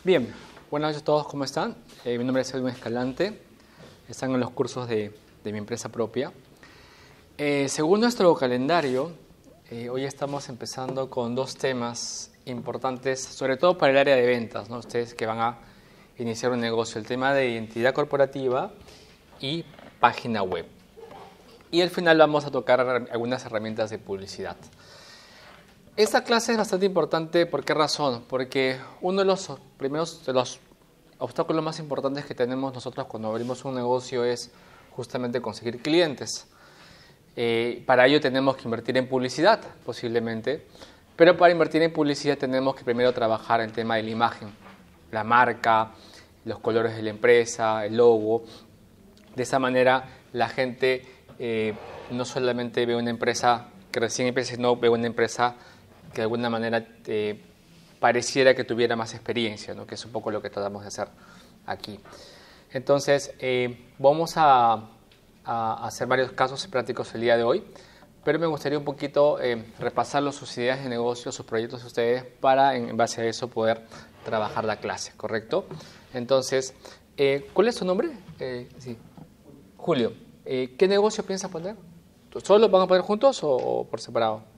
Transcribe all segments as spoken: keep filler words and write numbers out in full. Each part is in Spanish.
Bien, buenas noches a todos, ¿cómo están? Eh, mi nombre es Edwin Escalante, están en los cursos de, de mi empresa propia. Eh, según nuestro calendario, eh, hoy estamos empezando con dos temas importantes, sobre todo para el área de ventas, ¿no? Ustedes que van a iniciar un negocio, el tema de identidad corporativa y página web. Y al final vamos a tocar algunas herramientas de publicidad. Esta clase es bastante importante, ¿por qué razón? Porque uno de los primeros de los obstáculos más importantes que tenemos nosotros cuando abrimos un negocio es justamente conseguir clientes. Eh, para ello tenemos que invertir en publicidad, posiblemente, pero para invertir en publicidad tenemos que primero trabajar el tema de la imagen, la marca, los colores de la empresa, el logo. De esa manera la gente eh, no solamente ve una empresa que recién empieza, sino ve una empresa que de alguna manera eh, pareciera que tuviera más experiencia, ¿no? Que es un poco lo que tratamos de hacer aquí. Entonces, eh, vamos a, a hacer varios casos prácticos el día de hoy, pero me gustaría un poquito eh, repasar sus ideas de negocio, sus proyectos de ustedes, para en base a eso poder trabajar la clase, ¿correcto? Entonces, eh, ¿cuál es su nombre? Eh, sí. Julio, eh, ¿qué negocio piensas poner? ¿Solo van a poner juntos o, o por separado?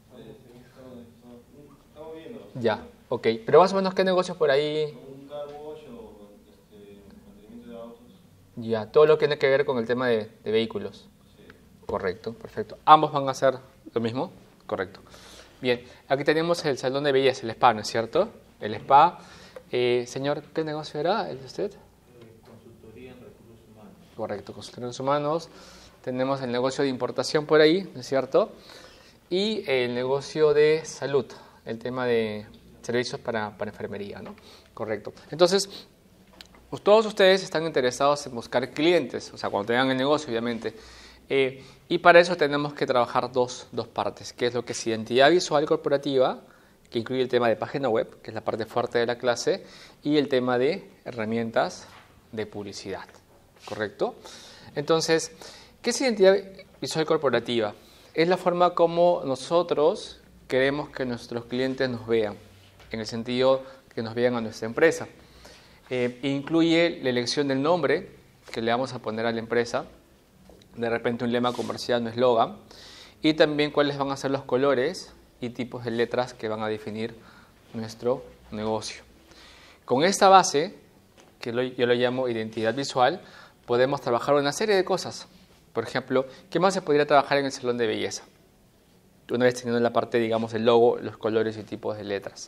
Ya, ok. Pero más o menos, ¿qué negocios por ahí? Un car wash o este, mantenimiento de autos. Ya, todo lo que tiene que ver con el tema de, de vehículos. Sí. Correcto, perfecto. ¿Ambos van a hacer lo mismo? Correcto. Bien, aquí tenemos el salón de belleza, el spa, ¿no es cierto? El spa. Eh, señor, ¿qué negocio era el de usted? Consultoría en recursos humanos. Correcto, consultoría en recursos humanos. Tenemos el negocio de importación por ahí, ¿no es cierto? Y el negocio de salud, el tema de servicios para, para enfermería, ¿no? Correcto. Entonces, pues todos ustedes están interesados en buscar clientes, o sea, cuando tengan el negocio, obviamente. Eh, y para eso tenemos que trabajar dos, dos partes, que es lo que es identidad visual corporativa, que incluye el tema de página web, que es la parte fuerte de la clase, y el tema de herramientas de publicidad, ¿correcto? Entonces, ¿qué es identidad visual corporativa? Es la forma como nosotros queremos que nuestros clientes nos vean, en el sentido que nos vean a nuestra empresa. Eh, incluye la elección del nombre que le vamos a poner a la empresa, de repente un lema comercial, un eslogan, y también cuáles van a ser los colores y tipos de letras que van a definir nuestro negocio. Con esta base, que lo, yo lo llamo identidad visual, podemos trabajar una serie de cosas. Por ejemplo, ¿qué más se podría trabajar en el salón de belleza? Una vez teniendo la parte, digamos, el logo, los colores y tipos de letras.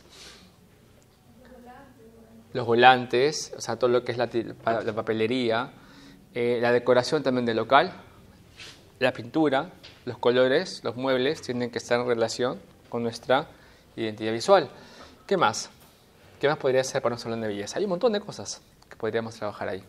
Los volantes, o sea, todo lo que es la, la papelería, eh, la decoración también del local, la pintura, los colores, los muebles tienen que estar en relación con nuestra identidad visual. ¿Qué más? ¿Qué más podría ser para un salón de belleza? Hay un montón de cosas que podríamos trabajar ahí.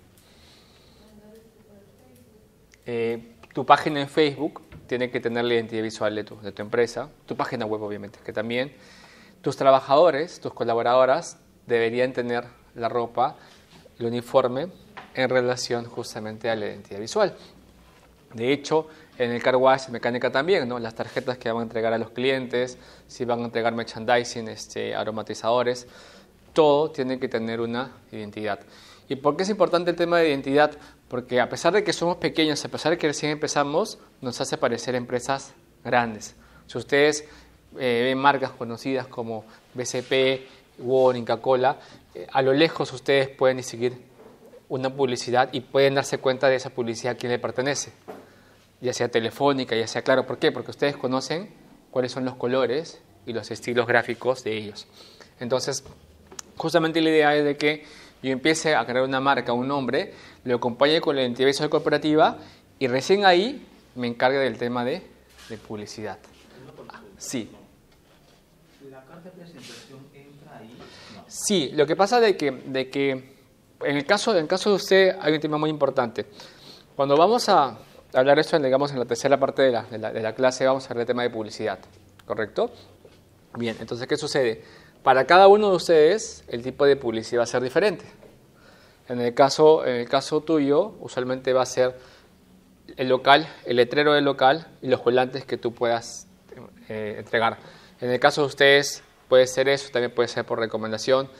Eh, tu página en Facebook tiene que tener la identidad visual de tu, de tu empresa, tu página web obviamente, que también tus trabajadores, tus colaboradoras deberían tener la ropa, el uniforme en relación justamente a la identidad visual. De hecho, en el car wash mecánica también, ¿no? Las tarjetas que van a entregar a los clientes, si van a entregar merchandising, este, aromatizadores, todo tiene que tener una identidad. ¿Y por qué es importante el tema de identidad? Porque a pesar de que somos pequeños, a pesar de que recién empezamos, nos hace parecer empresas grandes. Si ustedes eh, ven marcas conocidas como B C P, Warren, Coca-Cola, eh, a lo lejos ustedes pueden distinguir una publicidad y pueden darse cuenta de esa publicidad a quién le pertenece, ya sea Telefónica, ya sea Claro. ¿Por qué? Porque ustedes conocen cuáles son los colores y los estilos gráficos de ellos. Entonces, justamente la idea es de que yo empiece a crear una marca, un nombre, lo acompañe con la identidad visual corporativa y recién ahí me encargue del tema de, de publicidad. Ah, sí. ¿La carta de presentación entra ahí? No. Sí, lo que pasa de que, de que en, el caso, en el caso de usted hay un tema muy importante. Cuando vamos a hablar esto, digamos, en la tercera parte de la, de la, de la clase, vamos a hablar del tema de publicidad, ¿correcto? Bien, entonces, ¿qué sucede? Para cada uno de ustedes, el tipo de publicidad va a ser diferente. En el caso, en el caso tuyo, usualmente va a ser el local, el letrero del local y los volantes que tú puedas eh, entregar. En el caso de ustedes, puede ser eso, también puede ser por recomendación.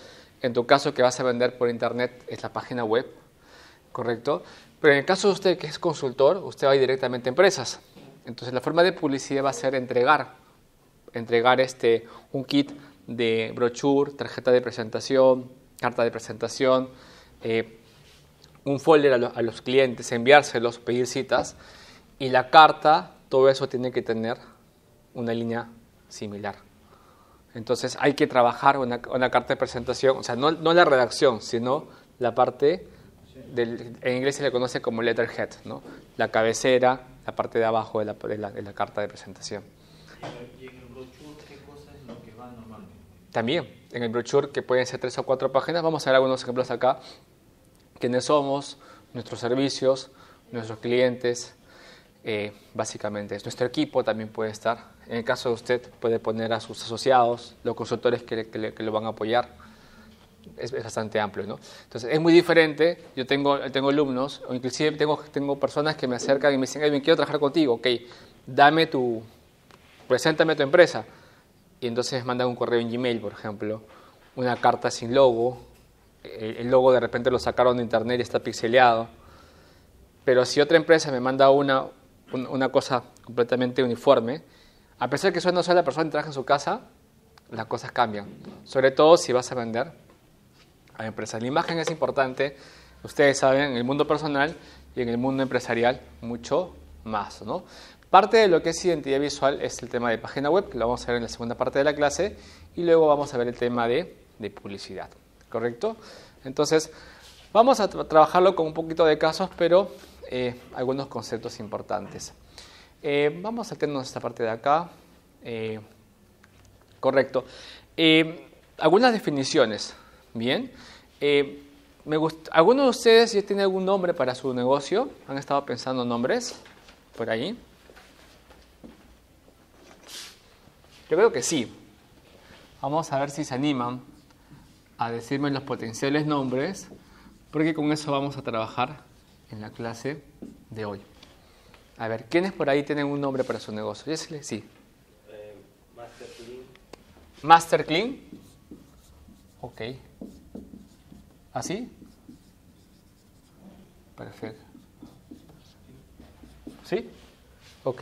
En tu caso que vas a vender por internet es la página web, ¿correcto? Pero en el caso de usted que es consultor, usted va a ir directamente a empresas. Entonces la forma de publicidad va a ser entregar, entregar este, un kit de brochure, tarjeta de presentación, carta de presentación, eh, un folder a, lo, a los clientes, enviárselos, pedir citas, y la carta, todo eso tiene que tener una línea similar. Entonces hay que trabajar una, una carta de presentación, o sea, no, no la redacción, sino la parte, del, en inglés se le conoce como letterhead, ¿no? La cabecera, la parte de abajo de la, de la, de la carta de presentación. ¿Y en el brochure qué cosa es lo que va normalmente? También, en el brochure, que pueden ser tres o cuatro páginas, vamos a ver algunos ejemplos acá. Quiénes somos, nuestros servicios, nuestros clientes, eh, básicamente. Nuestro equipo también puede estar. En el caso de usted, puede poner a sus asociados, los consultores que, que, que lo van a apoyar. Es, es bastante amplio, ¿no? Entonces, es muy diferente. Yo tengo, tengo alumnos, o inclusive tengo, tengo personas que me acercan y me dicen, hey, quiero trabajar contigo, ok, dame tu, preséntame tu empresa. Y entonces mandan un correo en Gmail, por ejemplo, una carta sin logo. El logo de repente lo sacaron de internet y está pixeleado. Pero si otra empresa me manda una, una cosa completamente uniforme, a pesar de que soy una sola persona y trabaja en su casa, las cosas cambian. Sobre todo si vas a vender a empresas. La imagen es importante, ustedes saben, en el mundo personal y en el mundo empresarial mucho más, ¿no? Parte de lo que es identidad visual es el tema de página web, que lo vamos a ver en la segunda parte de la clase, y luego vamos a ver el tema de, de publicidad. ¿Correcto? Entonces, vamos a tra trabajarlo con un poquito de casos, pero eh, algunos conceptos importantes. Eh, vamos a tener esta parte de acá. Eh, correcto. Eh, algunas definiciones. Bien. Eh, me gust ¿Alguno de ustedes ya tiene algún nombre para su negocio? ¿Han estado pensando en nombres por ahí? Yo creo que sí. Vamos a ver si se animan a decirme los potenciales nombres, porque con eso vamos a trabajar en la clase de hoy. A ver, ¿quiénes por ahí tienen un nombre para su negocio? Sí. Eh, Master Clean. Master Clean. Ok. ¿Así? Perfecto. ¿Sí? Ok.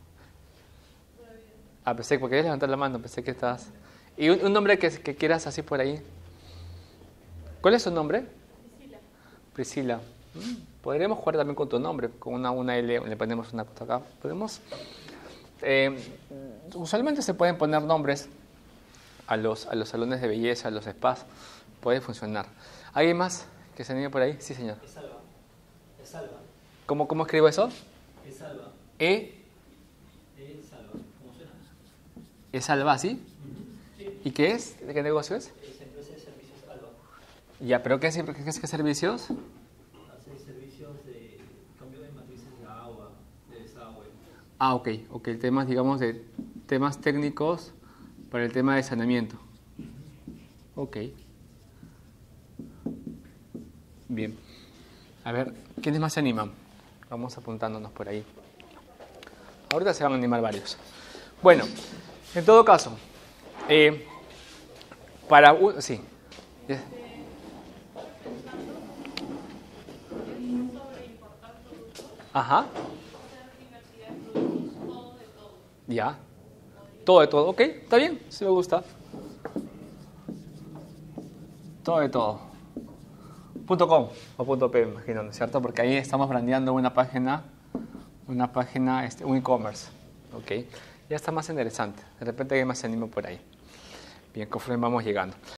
Ah, pensé, porque querías levantar la mano, pensé que estabas... ¿Y un, un nombre que, que quieras así por ahí? ¿Cuál es su nombre? Priscila. Priscila. Podríamos jugar también con tu nombre, con una, una L, le ponemos una cosa acá. ¿Podemos? Eh, usualmente se pueden poner nombres a los, a los salones de belleza, a los spas. Puede funcionar. ¿Alguien más que se anime por ahí? Sí, señor. Es Alba. Es Alba. ¿Cómo, cómo escribo eso? Es Alba. E. Es Alba. ¿Cómo suena? ¿Es Alba, sí? Uh-huh. Sí. ¿Y qué es? ¿De qué negocio es? Es empresa de servicios Alba. Ya, ¿pero qué, qué, qué, qué servicios? Hace servicios de cambio de matrices de agua, de desagüe. Ah, ok. Ok, temas, digamos, de temas técnicos para el tema de saneamiento. Ok. Bien. A ver, ¿quiénes más se animan? Vamos apuntándonos por ahí. Ahorita se van a animar varios. Bueno, en todo caso, eh, para... un sí. Yeah. Ajá. Ya. Todo de todo. Ok, está bien, sí me gusta. Todo de todo. Punto .com o punto .p, imagino, ¿no es cierto? Porque ahí estamos brandeando una página, una página, este, un e-commerce. Ok. Ya está más interesante. De repente alguien más se anima por ahí. Bien, conforme vamos llegando.